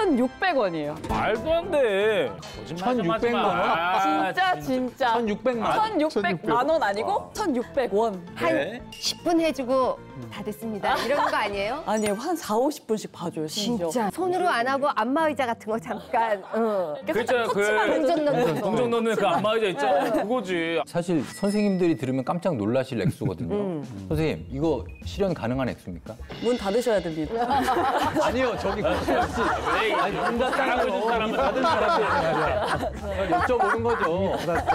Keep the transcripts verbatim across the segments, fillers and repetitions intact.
천육백 원이에요. 말도 안 돼. 천육백만 원? 아, 진짜 진짜. 천육백만 원? 천육백만 원 아니고 와. 천육백 원. 한 네. 십 분 해주고 다 됐습니다. 이런 거 아니에요? 아니에요. 한 사오십 분씩 봐줘요. 심지어. 진짜. 손으로 안 하고 안마의자 같은 거 잠깐. 어. 그렇죠. 그 동전 넣는 거. 동전 넣는 그 안마의자 있잖아. 그거지. 사실 선생님들이 들으면 깜짝 놀라실 액수거든요. 음. 선생님, 이거 실현 가능한 액수입니까? 문 닫으셔야 됩니다. 아니요, 저기 고소영 씨. 왜 아니, 문 닫다는 있는 사람은 다른 사람이 아니라 여쭤보는 거죠.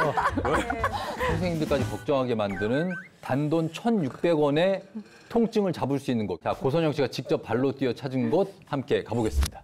선생님들까지 걱정하게 만드는 단돈 천육백 원의 통증을 잡을 수 있는 곳. 자, 고선영 씨가 직접 발로 뛰어 찾은 곳 함께 가보겠습니다.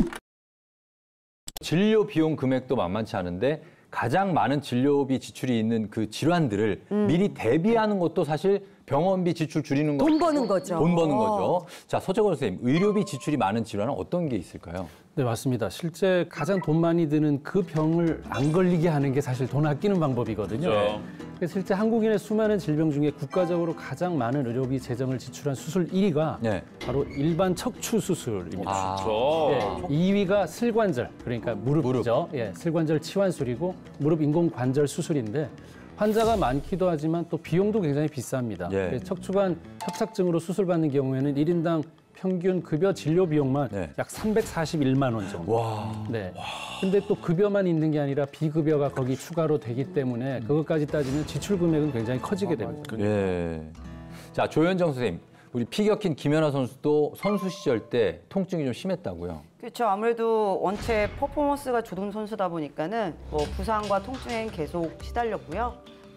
진료 비용 금액도 만만치 않은데 가장 많은 진료비 지출이 있는 그 질환들을 음. 미리 대비하는 것도 사실 병원비 지출 줄이는 거. 돈 버는 거죠. 돈 버는 거죠. 자, 서정원 선생님, 의료비 지출이 많은 질환은 어떤 게 있을까요? 네, 맞습니다. 실제 가장 돈 많이 드는 그 병을 안 걸리게 하는 게 사실 돈 아끼는 방법이거든요. 그렇죠. 그래서 실제 한국인의 수많은 질병 중에 국가적으로 가장 많은 의료비 재정을 지출한 수술 일 위가 네. 바로 일반 척추 수술입니다. 아, 그렇죠. 네, 이 위가 슬관절, 그러니까 무릎이죠. 무릎. 예, 슬관절 치환술이고 무릎 인공관절 수술인데 환자가 많기도 하지만 또 비용도 굉장히 비쌉니다. 예. 척추관 협착증으로 수술받는 경우에는 일 인당 평균 급여 진료 비용만 네. 약 삼백사십일만 원 정도. 와. 네. 근데 또 급여만 있는 게 아니라 비급여가 거기 추가로 되기 때문에 그것까지 따지면 지출 금액은 굉장히 커지게 됩니다. 예. 자, 조현정 선생님. 우리 피 격힌 김연아 선수도 선수 시절 때 통증이 좀 심했다고요? 그렇죠. 아무래도 원체 퍼포먼스가 좋은 선수다 보니까는 뭐 부상과 통증엔 계속 시달렸고요.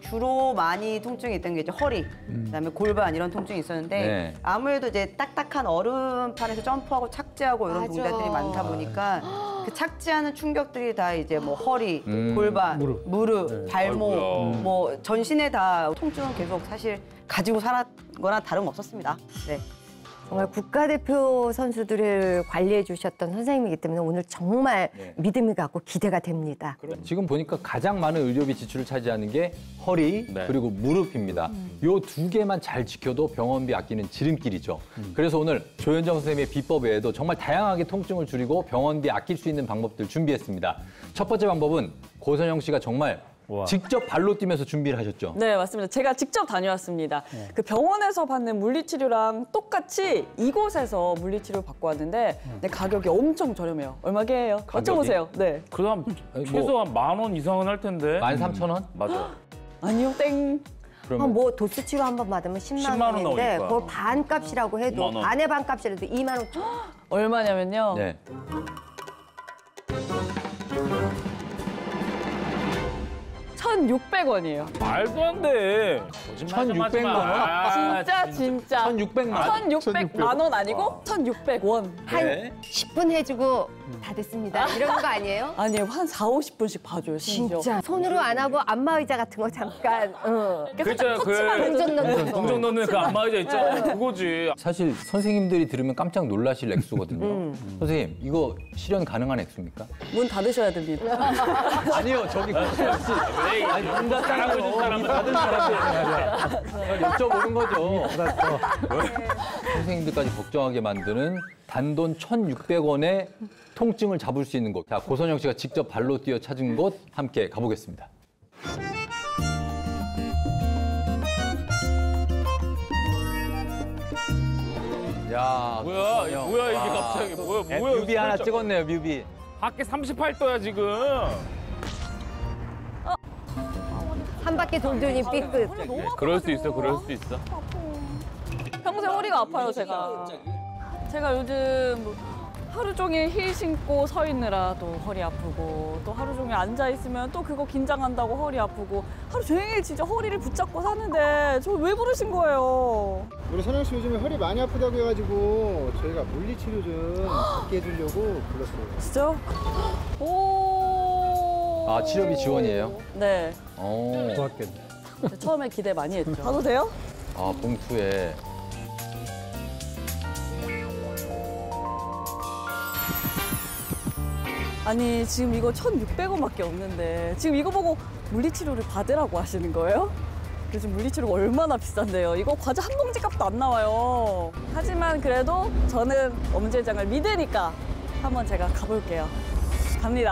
주로 많이 통증이 있던 게 이제 허리, 음. 그다음에 골반 이런 통증이 있었는데 네. 아무래도 이제 딱딱한 얼음판에서 점프하고 착지하고 이런 맞아. 동작들이 많다 보니까 그 착지하는 충격들이 다 이제 뭐 허리, 음. 골반, 무릎, 무릎, 네. 발목, 아이고야. 뭐 전신에 다 통증은 계속 사실 가지고 살았거나 다름없었습니다. 네. 정말 국가대표 선수들을 관리해 주셨던 선생님이기 때문에 오늘 정말 네. 믿음이 가고 기대가 됩니다. 지금 보니까 가장 많은 의료비 지출을 차지하는 게 허리 네. 그리고 무릎입니다. 요 두 개만 잘 지켜도 병원비 아끼는 지름길이죠. 그래서 오늘 조현정 선생님의 비법 외에도 정말 다양하게 통증을 줄이고 병원비 아낄 수 있는 방법들 준비했습니다. 첫 번째 방법은 고선영 씨가 정말 와. 직접 발로 뛰면서 준비를 하셨죠? 네, 맞습니다. 제가 직접 다녀왔습니다. 그 병원에서 받는 물리치료랑 똑같이 이곳에서 물리치료 받고 왔는데 네, 가격이 엄청 저렴해요. 얼마게요? 맞춰보세요. 네. 그다음 아니, 최소 한 만 원 이상은 할 텐데. 만 삼천 원? 맞아. 아니요, 땡. 그러면 뭐 도수 치료 한 번 받으면 십만 십만 원 원인데 나오니까. 그걸 반값이라고 해도 오만 원. 반의 반값이라도 이만 오천 원. 얼마냐면요. 네. 천육백 원이에요. 말도 안 돼. 천육백만 원? 진짜 진짜. 천육백만 원? 천육백만 원 아니고 천육백 원. 한 네. 십 분 해주고 다 됐습니다. 이런 거 아니에요? 아니에요. 한 사오십 분씩 봐줘요. 심지어. 진짜. 손으로 안 하고 안마의자 같은 거 잠깐. 어. 그렇죠. 그 동전 넣는 거. 동전 넣는 그 안마의자 있잖아. 그거지. 사실 선생님들이 들으면 깜짝 놀라실 액수거든요. 선생님, 이거 실현 가능한 액수입니까? 문 닫으셔야 됩니다. 아니요, 저기 고소영 씨. 왜 아니, 문 잘하고 있는 사람은 다른 사람이 아니라. 여쭤보는 거죠. 선생님들까지 걱정하게 만드는 단돈 천육백 원의 통증을 잡을 수 있는 곳. 자, 고선영 씨가 직접 발로 뛰어 찾은 곳 함께 가보겠습니다. 야, 뭐야? 이게 뭐야 이게 갑자기 뭐야 네, 뭐야? 뮤비 하나 찍었네요, 뮤비. 밖에 삼십팔 도야 지금. 한 바퀴 돌더니 삐끗. 그럴 수 있어, 그럴 수 있어. 평생 허리가 아파요, 제가. 제가 요즘 뭐 하루 종일 힐 신고 서 있느라 또 허리 아프고 또 하루 종일 앉아 있으면 또 그거 긴장한다고 허리 아프고 하루 종일 진짜 허리를 붙잡고 사는데 저 왜 부르신 거예요? 우리 선영 씨 요즘에 허리 많이 아프다고 해가지고 저희가 물리치료 좀 받게 해주려고 불렀어요. 진짜요? 오. 아, 치료비 지원이에요? 네. 어. 좋았겠네. 처음에 기대 많이 했죠. 가도 돼요? 아, 봉투에. 아니 지금 이거 천육백 원밖에 없는데 지금 이거 보고 물리치료를 받으라고 하시는 거예요? 요즘 물리치료가 얼마나 비싼데요. 이거 과자 한 봉지 값도 안 나와요. 하지만 그래도 저는 엄지회장을 믿으니까 한번 제가 가볼게요. 갑니다.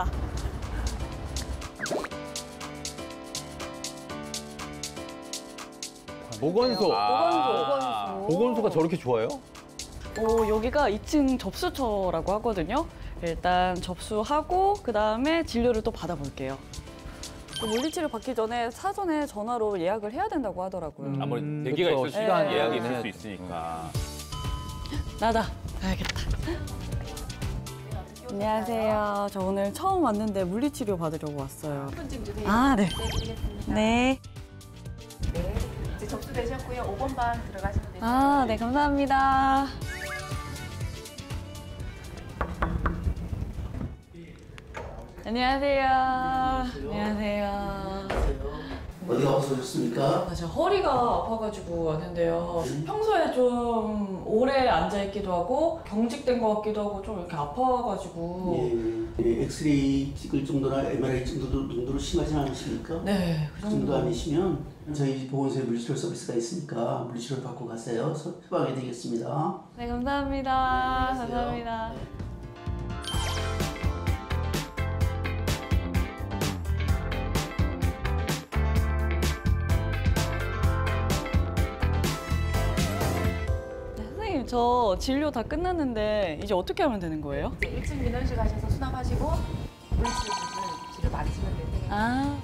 보건소. 아. 보건소가 저렇게 좋아요? 어, 여기가 이 층 접수처라고 하거든요. 일단 접수하고 그다음에 진료를 또 받아볼게요. 그 물리치료 받기 전에 사전에 전화로 예약을 해야 된다고 하더라고요. 아무래도 대기가 그쵸, 있을 시간 시간 예약이 예약은 있을 수 해야지. 있으니까. 나다. 가야겠다. 안녕하세요. 저 오늘 처음 왔는데 물리치료 받으려고 왔어요. 한분증 주세요. 아, 네. 드리겠습니다. 네. 네. 이제 접수되셨고요. 오 번 방 들어가시면 됩니다. 아, 네, 감사합니다. 안녕하세요. 안녕하세요. 어디가 아프셨습니까? 아, 제가 허리가 아파가지고 왔는데요. 평소에 좀 오래 앉아있기도 하고 경직된 것 같기도 하고 좀 이렇게 아파가지고. 예, 예, 엑스레이 찍을 정도나 엠알아이 정도, 정도로 심하진 않으십니까? 네, 그 정도 아니시면 저희 보건소에 물리치료 서비스가 있으니까 물리치료를 받고 가세요. 처방해 드리겠습니다. 네, 감사합니다. 감사합니다. 네, 선생님, 저 진료 다 끝났는데 이제 어떻게 하면 되는 거예요? 이제 일 층 민원실 가셔서 수납하시고 물리치료를 치료 받으시면 됩니다. 아.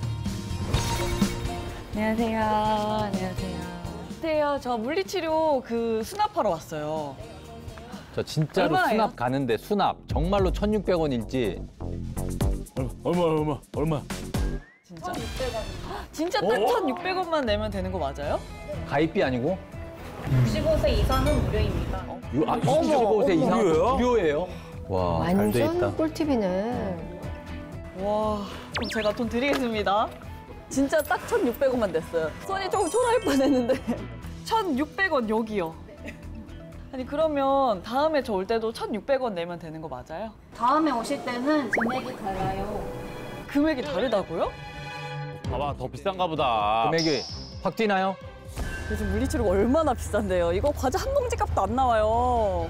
안녕하세요. 안녕하세요. 안녕하세요. 저 물리치료 그 수납하러 왔어요. 저 진짜로 얼마예요? 수납 가는데 수납 정말로 천육백 원일지 얼마, 얼마, 얼마? 진짜? 진짜 딱 천육백 원만 내면 되는 거 맞아요? 가입비 아니고? 육십오 세 이상은 무료입니다. 유- 아, 육십오 세 이상 무료예요? 무료예요? 와, 잘 돼 있다. 완전 꿀팁이네. 와, 그럼 제가 돈 드리겠습니다. 진짜 딱 천육백 원만 냈어요. 손이 조금 초라할 뻔했는데 천육백 원 여기요. 아니 그러면 다음에 저 올 때도 천육백 원 내면 되는 거 맞아요? 다음에 오실 때는 금액이 달라요. 금액이 다르다고요? 봐봐, 더 비싼가 보다. 금액이 확 뛰나요? 요즘 물리치료가 얼마나 비싼데요. 이거 과자 한 봉지 값도 안 나와요.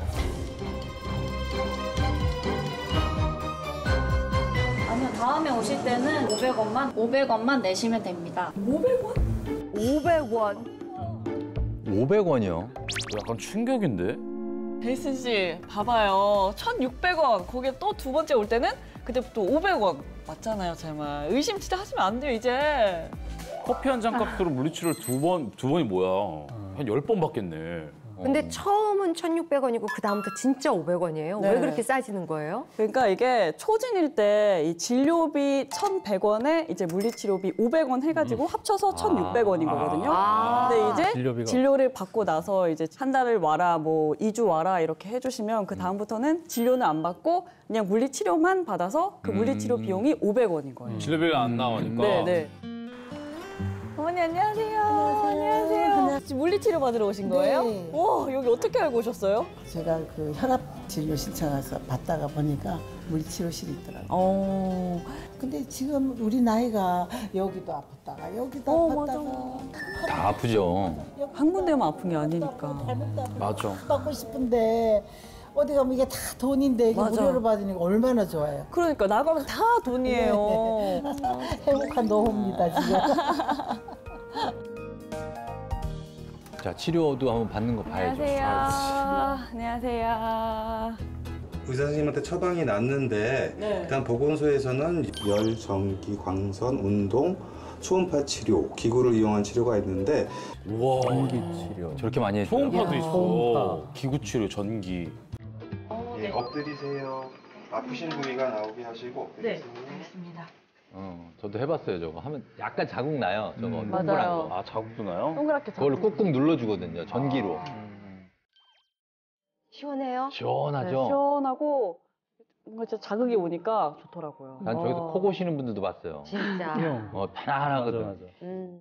아니요, 다음에 오실 때는 오백 원만 오백 원만 내시면 됩니다. 오백 원? 오백 원. 오백 원이요? 약간 충격인데? 데이슨 씨, 봐봐요. 천육백 원. 거기에 또 두 번째 올 때는 그때부터 오백 원. 맞잖아요, 제발. 의심 진짜 하시면 안 돼요, 이제. 커피 한 잔 값으로 물리치료를 두 번, 두 번이 뭐야. 한 열 번 받겠네. 근데 처음은 천육백 원이고 그 다음부터 진짜 오백 원이에요. 네. 왜 그렇게 싸지는 거예요? 그러니까 이게 초진일 때 이 진료비 천백 원에 이제 물리치료비 오백 원 해가지고 합쳐서 천육백 원인 거거든요. 아. 근데 이제 진료비가. 진료를 받고 나서 이제 한 달을 와라, 뭐 이 주 와라 이렇게 해주시면 그 다음부터는 진료는 안 받고 그냥 물리치료만 받아서 그 물리치료 비용이 오백 원인 거예요. 진료비가 안 나오니까. 네, 네. 어머니 안녕하세요. 안녕하세요. 지금 물리치료 받으러 오신 거예요? 네. 와, 여기 어떻게 알고 오셨어요? 제가 그 혈압 진료 신청해서 받다가 보니까 물리치료실이 있더라고요. 어. 근데 지금 우리 나이가 여기도 아팠다가 여기도 어, 아팠다가 다 아프죠. 한 군데만 아픈 게 아니니까. 맞아. 받고 싶은데 어디 가면 이게 다 돈인데 이게 맞아. 무료로 받으니까 얼마나 좋아요. 그러니까 나가면 다 돈이에요. 행복한 노후입니다 지금. 자, 치료도 한번 받는 거 봐야죠. 안녕하세요. 안녕하세요. 의사 선생님한테 처방이 났는데 네. 일단 보건소에서는 열, 전기, 광선, 운동, 초음파 치료, 기구를 이용한 치료가 있는데 우와. 전기 치료. 저렇게 많이 해줘요? 초음파도 있어. 초음파. 기구 치료, 전기. 예, 엎드리세요. 아프신 부위가 나오게 하시고 네. 알겠습니다. 어, 저도 해봤어요, 저거. 하면 약간 자국 나요, 저거. 음. 동그란 맞아요. 거. 아, 자국도 나요? 동그랗게 그걸로 잡고. 꾹꾹 눌러주거든요, 전기로. 시원해요? 네, 시원하죠? 시원하고 뭔가 진짜 자극이 오니까 좋더라고요. 난 저기서 어. 코 고시는 분들도 봤어요. 진짜. 어, 맞아, 편안하거든. 맞아. 음.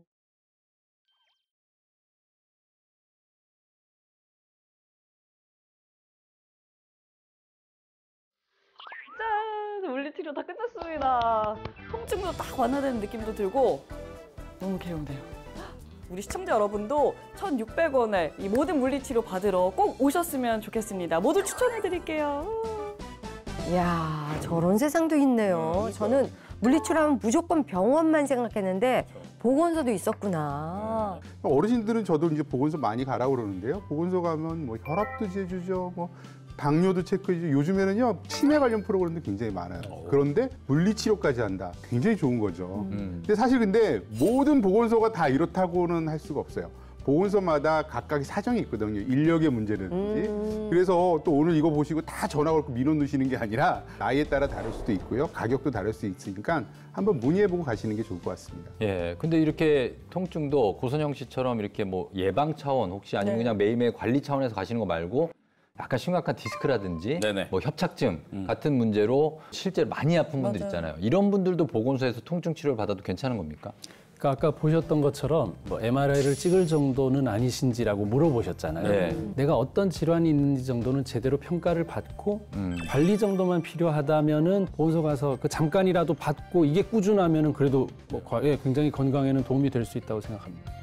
짠! 물리치료 다 끝났습니다. 통증도 딱 완화되는 느낌도 들고 너무 개운해요. 우리 시청자 여러분도 천육백 원에 이 모든 물리치료 받으러 꼭 오셨으면 좋겠습니다. 모두 추천해드릴게요. 이야, 저런 세상도 있네요. 저는 물리치료하면 무조건 병원만 생각했는데 보건소도 있었구나. 어르신들은 저도 이제 보건소 많이 가라고 그러는데요. 보건소 가면 뭐 혈압도 재주죠, 뭐 당뇨도 체크해주죠. 요즘에는요 치매 관련 프로그램도 굉장히 많아요. 그런데 물리치료까지 한다. 굉장히 좋은 거죠. 음. 근데 사실 근데 모든 보건소가 다 이렇다고는 할 수가 없어요. 보건소마다 각각의 사정이 있거든요. 인력의 문제라든지. 음. 그래서 또 오늘 이거 보시고 다 전화 걸고 민원 넣으시는 게 아니라 나이에 따라 다를 수도 있고요. 가격도 다를 수 있으니까 한번 문의해보고 가시는 게 좋을 것 같습니다. 예, 근데 이렇게 통증도 고선영 씨처럼 이렇게 뭐 예방 차원 혹시 아니면 네. 그냥 매일매일 관리 차원에서 가시는 거 말고 약간 심각한 디스크라든지 네네. 뭐 협착증 같은 문제로 실제로 많이 아픈 분들 맞아요. 있잖아요. 이런 분들도 보건소에서 통증 치료를 받아도 괜찮은 겁니까? 그러니까 아까 보셨던 것처럼 뭐 엠알아이를 찍을 정도는 아니신지라고 물어보셨잖아요. 네. 내가 어떤 질환이 있는지 정도는 제대로 평가를 받고 음. 관리 정도만 필요하다면은 보건소 가서 그 잠깐이라도 받고 이게 꾸준하면은 그래도 뭐 과- 예, 굉장히 건강에는 도움이 될 수 있다고 생각합니다.